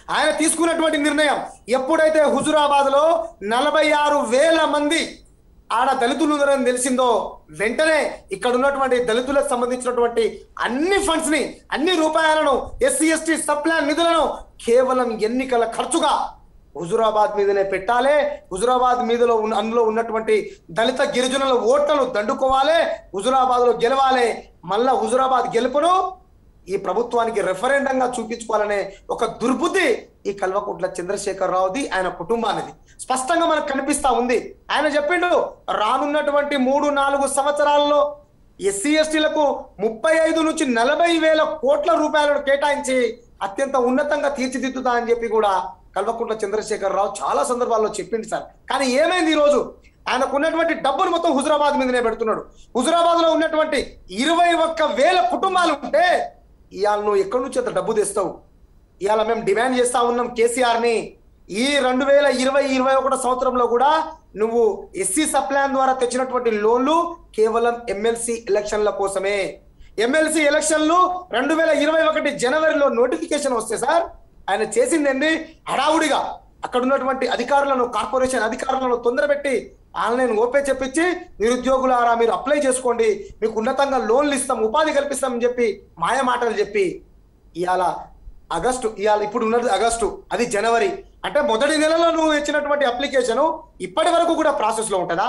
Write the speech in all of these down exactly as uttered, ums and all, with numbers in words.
ఆయన తీసుకున్నటువంటి నిర్ణయం ఎప్పుడైతే హుజురాబాద్ లో నలభై ఆరు వేల మంది ఆడ దళితులు ఉన్నారని తెలిసిందో వెంటనే ఇక్కడ ఉన్నటువంటి దళితులకు సంబంధించినటువంటి అన్ని ఫండ్స్ ని అన్ని రూపాయలను ఎస్సీ ఎస్టీ సబ్ ప్లాన్ నిధులను కేవలం ఎన్నికల ఖర్చుగా హుజురాబాద్ మీదనే పెట్టాలి. హుజురాబాద్ మీదలో ఉన్న అందులో ఉన్నటువంటి దళిత గిరిజనుల ఓట్లను దండుకోవాలి, హుజురాబాద్ లో గెలవాలి. మళ్ళా హుజురాబాద్ గెలుపును ఈ ప్రభుత్వానికి రెఫరెండంగా చూపించుకోవాలనే ఒక దుర్బుద్ధి ఈ కల్వకుంట్ల చంద్రశేఖర్ రావుది, ఆయన కుటుంబానిది స్పష్టంగా మనకు కనిపిస్తా ఉంది. ఆయన చెప్పిండు రానున్నటువంటి మూడు నాలుగు సంవత్సరాల్లో ఎస్సీ ఎస్టీలకు ముప్పై ఐదు నుంచి నలభై వేల కోట్ల రూపాయలను కేటాయించి అత్యంత ఉన్నతంగా తీర్చిదిద్దుతా అని చెప్పి కూడా కల్వకుంట్ల చంద్రశేఖర్ రావు చాలా సందర్భాల్లో చెప్పింది సార్. కానీ ఏమైంది, ఈ రోజు ఆయనకు ఉన్నటువంటి డబ్బును మొత్తం హుజురాబాద్ మీదనే పెడుతున్నాడు. హుజురాబాద్ లో ఉన్నటువంటి ఇరవై ఒక్క వేల కుటుంబాలు ఉంటే ఇవాళ నువ్వు ఎక్కడి నుంచి అంత డబ్బు తెస్తావు? ఇవాళ మేము డిమాండ్ చేస్తా ఉన్నాం కేసీఆర్ ని, ఈ రెండు వేల ఇరవై ఇరవై ఒకటో సంవత్సరంలో కూడా నువ్వు ఎస్సీ సప్లాన్ ద్వారా తెచ్చినటువంటి లోన్లు కేవలం ఎమ్మెల్సీ ఎలక్షన్ల కోసమే. ఎమ్మెల్సీ ఎలక్షన్లు రెండు వేల ఇరవై ఒకటి జనవరిలో నోటిఫికేషన్ వస్తే సార్ ఆయన చేసింది ఏంటి, హడావుడిగా అక్కడ ఉన్నటువంటి అధికారులను కార్పొరేషన్ అధికారులను తొందరపెట్టి ఆన్లైన్ ఓపే చెప్పించి నిరుద్యోగులారా మీరు అప్లై చేసుకోండి, మీకు ఉన్నతంగా లోన్లు ఇస్తాం, ఉపాధి కల్పిస్తామని చెప్పి మాయ మాటలు చెప్పి ఇవాళ ఆగస్టు ఇవాళ ఇప్పుడు ఉన్నది ఆగస్టు, అది జనవరి అంటే మొదటి నెలలో నువ్వు ఇచ్చినటువంటి అప్లికేషన్ ఇప్పటి వరకు కూడా ప్రాసెస్ లో ఉంటుందా?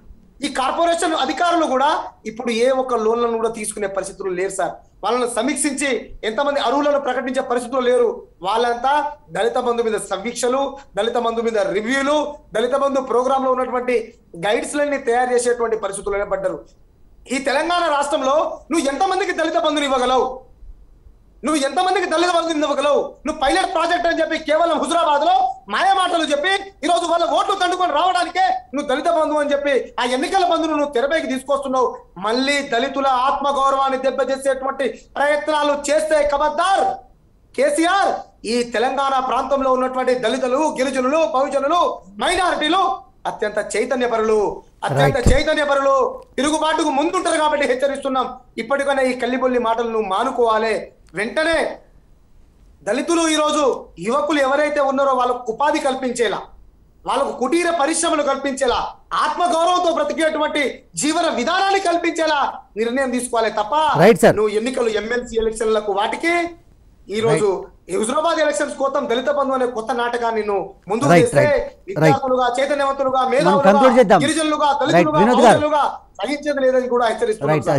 ఈ కార్పొరేషన్ అధికారులు కూడా ఇప్పుడు ఏ ఒక్క లోన్లను కూడా తీసుకునే పరిస్థితులు లేరు సార్. వాళ్ళను సమీక్షించి ఎంతమంది అర్హులను ప్రకటించే పరిస్థితులు లేరు. వాళ్ళంతా దళిత బంధు మీద సమీక్షలు, దళిత బంధు మీద రివ్యూలు, దళిత బంధు ప్రోగ్రామ్ లో ఉన్నటువంటి గైడ్స్ లన్నీ తయారు చేసేటువంటి పరిస్థితుల్లోనే పడ్డారు. ఈ తెలంగాణ రాష్ట్రంలో నువ్వు ఎంతమందికి దళిత బంధుని ఇవ్వగలవు? నువ్వు ఎంతమందికి దళిత బంధుని ఇవ్వగలవు? నువ్వు పైలట్ ప్రాజెక్ట్ అని చెప్పి కేవలం హుజురాబాద్ లో మాయ మాటలు చెప్పి ఈ రోజు వాళ్ళ ఓట్లు తండుకొని రావడానికే నువ్వు దళిత బంధువు అని చెప్పి ఆ ఎన్నికల బంధువును నువ్వు తెరపైకి తీసుకొస్తున్నావు. మళ్ళీ దళితుల ఆత్మ గౌరవాన్ని దెబ్బతీసేటువంటి ప్రయత్నాలు చేస్తే ఖబర్దార్ కేసీఆర్. ఈ తెలంగాణ ప్రాంతంలో ఉన్నటువంటి దళితులు, గిరిజనులు, బహుజనులు, మైనారిటీలు అత్యంత చైతన్యపరులు, అత్యంత చైతన్యపరులు తిరుగుబాటుకు ముందుంటారు కాబట్టి హెచ్చరిస్తున్నాం. ఇప్పటికైనా ఈ కల్లిబొల్లి మాటలు నువ్వు మానుకోవాలి. వెంటనే దళితులు ఈరోజు యువకులు ఎవరైతే ఉన్నారో వాళ్ళకు ఉపాధి కల్పించేలా, వాళ్ళకు కుటీర పరిశ్రమలు కల్పించేలా, ఆత్మగౌరవంతో బ్రతికేటువంటి జీవన విధానాన్ని కల్పించేలా నిర్ణయం తీసుకోవాలి తప్ప నువ్వు ఎన్నికలు ఎమ్మెల్సీ ఎలక్షన్లకు వాటికి ఈ రోజు హుజురాబాద్ ఎలక్షన్స్ కోసం దళిత బంధు అనే కొత్త నాటకాన్ని నువ్వు ముందుకు చేస్తే విద్యార్థులుగా, చైతన్యవంతులుగా, మేధావులుగా, గిరిజనులుగా, దళితులుగా, సహించేది లేదని కూడా హెచ్చరిస్తున్నారు.